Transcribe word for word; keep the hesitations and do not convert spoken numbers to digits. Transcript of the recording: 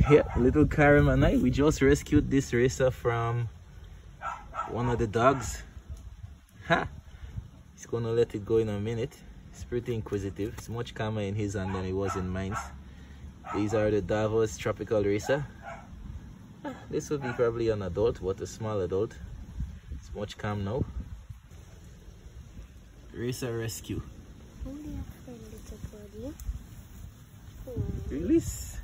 Yeah, little Karim and I, we just rescued this racer from one of the dogs. Ha! He's gonna let it go in a minute. It's pretty inquisitive. It's much calmer in his hand than it was in mine. These are the Davos tropical racer. This will be probably an adult, but a small adult. It's much calm now. Racer rescue. Release.